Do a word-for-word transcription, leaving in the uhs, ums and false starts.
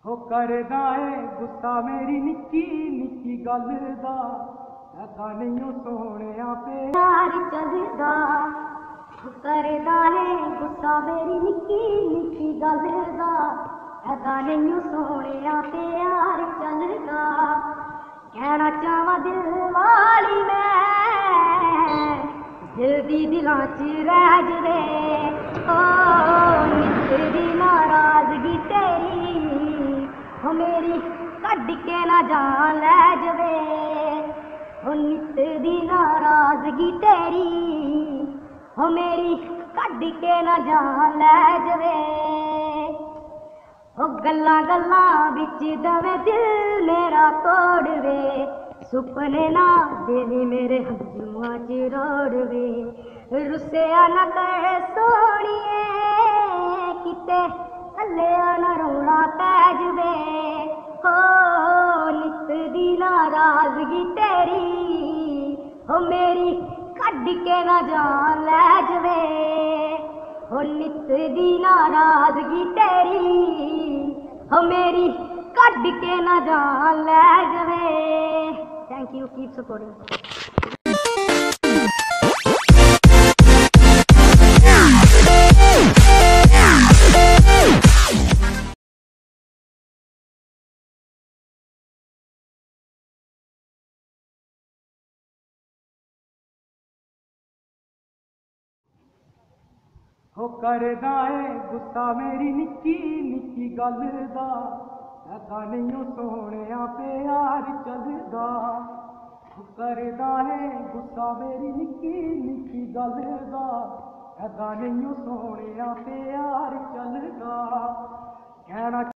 हो करदा है गुस्सा मेरी निक्की निक्की गल दा, ऐसा नहीं सोहणिया प्यार चलदा। हो करदा है गुस्सा मेरी निक्की निक्की गल दा, ऐसा नहीं सोहणिया प्यार चलदा। कहना चाहवां दिल वाली मैं, दिल दी दिलां च रह जवे। ओ नित दी नाराजगी तेरी, हो मेरी कड्ड के ना जान लै जवे। हो नित दी नाराजगी तेरी, हो मेरी कड्ड के ना जान लै जवे। हो गल्लां गल्लां बिच दवे दिल मेरा तोड़वे, सुपने ना देवी मेरे हंजुआं च रोड़वे। रुस्सिया ना कर सोहणिए, किते कल्लिया ना रोना पै जवे। हो नित दी नाराजगी तेरी, हो मेरी कड्ड के ना जान लै जवे। हो नित दी नाराजगी तेरी, हो मेरी कड्ड के ना जान लै जवे। Thank you, keep supporting. हो करदा है गुस्सा मेरी निक्की निक्की गल दा, ऐसा नहीं सोहणिया प्यार चलदा। हो करदा है गुस्सा मेरी निक्की निक्की गल दा, ऐसा नहीं सोहणिया प्यार